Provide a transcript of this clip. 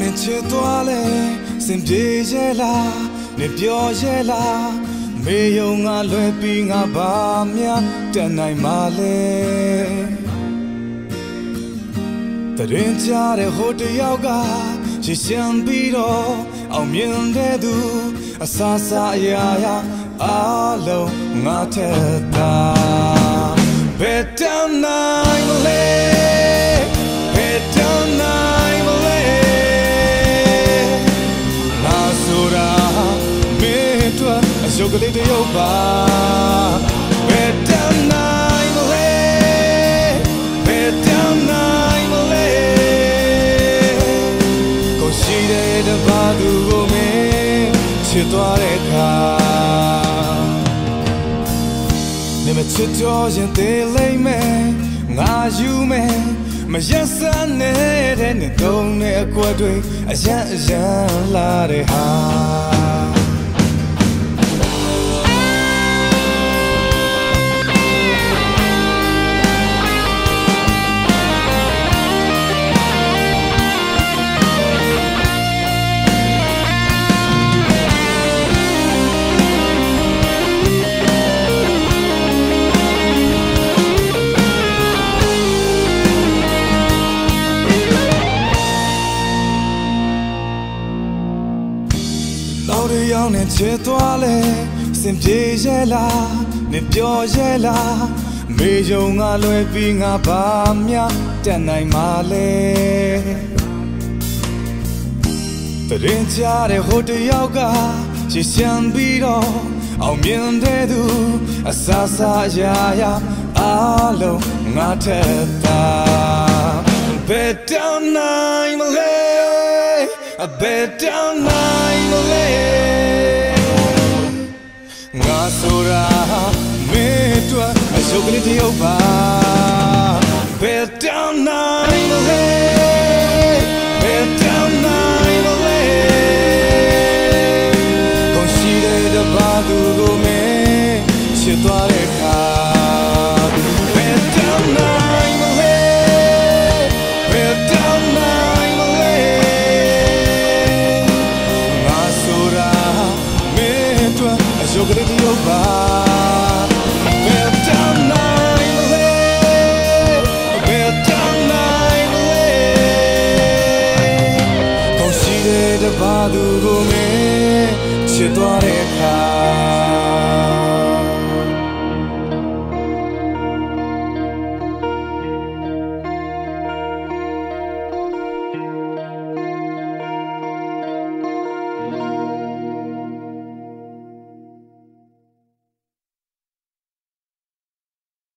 နဲ့ချစ်သွားလဲစင်ပြေရဲ့လားနေပြောရဲ့လားမေယုံငါလွယ်ပြီးငါဘာများတန်နိုင်မှာလဲတရင်ကြတဲ့ဟိုတယောက်ကရှင်းရှင်းပြီးတော့အောင်မြင်တဲ့သူအဆအဆအရာရာအားလုံးငါထက်တာဘယ်တမ်းနိုင်မလဲဘယ်တမ်းနိုင်မလဲငါဆိုတာမင်းတို့အယုတ်ကလေးတယောက်ပါဘယ်တမ်းနိုင်မလဲဘယ်တမ်းနိုင်မလဲကိုရှိတဲ့တပါးသူကိုမင်းချစ်သွားတဲ့အခါနေမချစ်တော့ရင်သေးလိမ့်မယ်ငါယူမယ်မရက်စမ်းနေတဲ့နဲ့တုံးနဲ့အကွက်တွေအရန်လာတဲ့ဟာရောက်နေချစ်သွားလဲစင်ပြေရဲ့လားနေပြောရဲ့လားမေယုံငါလွယ်ပြီးငါဘာများတန်နိုင်မှာလဲတရင်ကြတဲ့ဟိုတယောက်ကရှင်းရှင်းပြီးတော့အောင်မြင်တဲ့သူအဆအဆရာရာအားလုံးငါထက်တာဘယ်တောင်နိုင်မလဲဘယ်တောင်နိုင်မလဲငါဆိုတာမင်းတို့အယုတ်ကလေးတယောက်ပါဘယ်တောင်နိုင်မလဲဘယ်တောင်နိုင်မလဲကိုရှိတဲ့တပါးသူကိုမင်းချစ်သွားတဲ့အခါဘယ်တောင်နိုင်မလဲဘယ်တောင်နိုင်မလဲငါဆိုတာမင်းတို့အယုတ်ကလေးတယောက်ပါဘယ်တောင်နိုင်မလဲဘယ်တောင်နိုင်မလဲကိုရှိတဲ့တပါးသူကိုမင်းချစ်သွားတဲ့အခါ